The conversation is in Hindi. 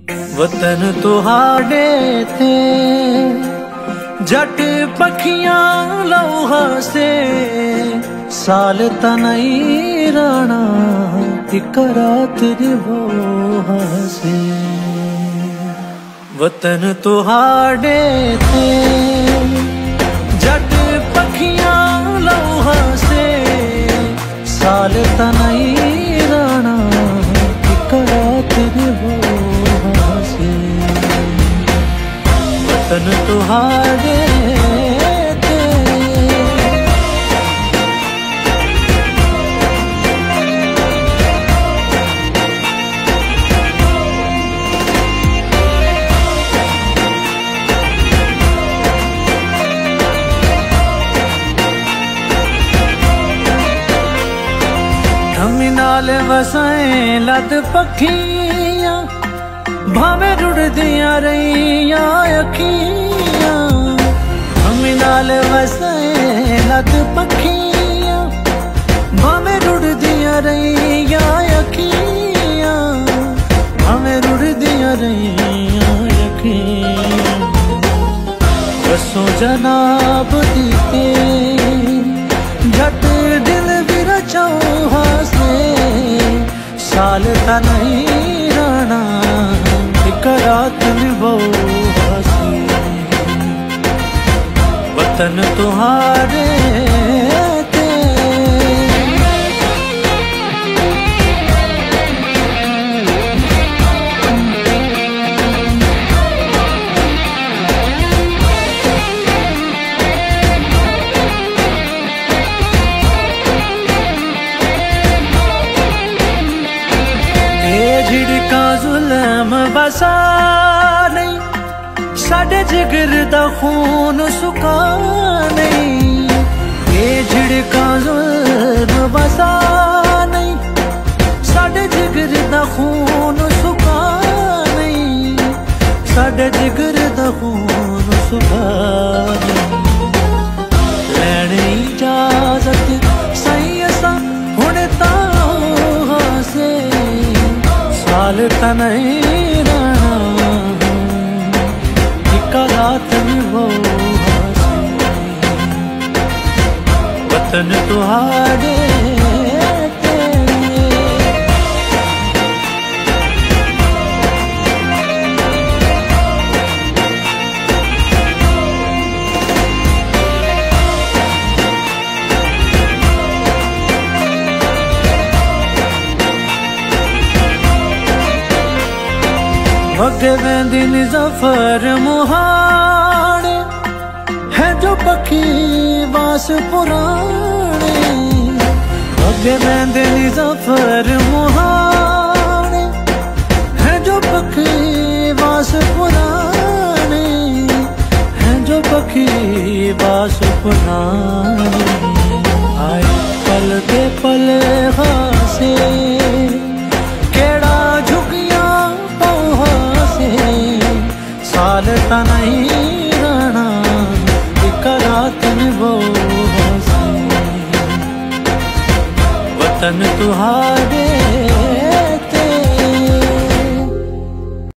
वतन तुहाडे थे जट पखियां लौहा से साल तनई राणा एक रात रिवोहा से। वतन तुहाडे थे जट पखियां लौहा से साल तनई राणा एक रात रिवोहा से। वतन तुहाडे नाल वसाए लद पखियां भावे रुड़दियां रहियां अखियां। नाल वसाए लद पखियां भावे रुड़दियां रहियां अखियां। भावे रुड़दियां रहियां अखियां। रसों जनाब दीते झट दिल भी रचौहा से साल तनई राणा एक रात निभौहा से। वतन तुहारे झिड़का जुल्म बसा नहीं साडे जिगर दा खून सुका नहीं। ये झिड़का जुल्म बसा नहीं साडे जिगर दा खून सुका नहीं। साडे जिगर दा खून सुका नहीं। लैने इजाजत सही असा हुण तां से साल तनई राणा एक रात निभौहा से। वतन तुहाडे वगे वेंदिन ज़फ़र मुहाने है जो पखी वास पुराने। वगे वेंदिन ज़फ़र मुहाने है जो पखी वास पुराने। है जो पखी वास पुराने। आए पल के पल हासे साल तनई राणा एक रात निभौहा से। वतन तुहारे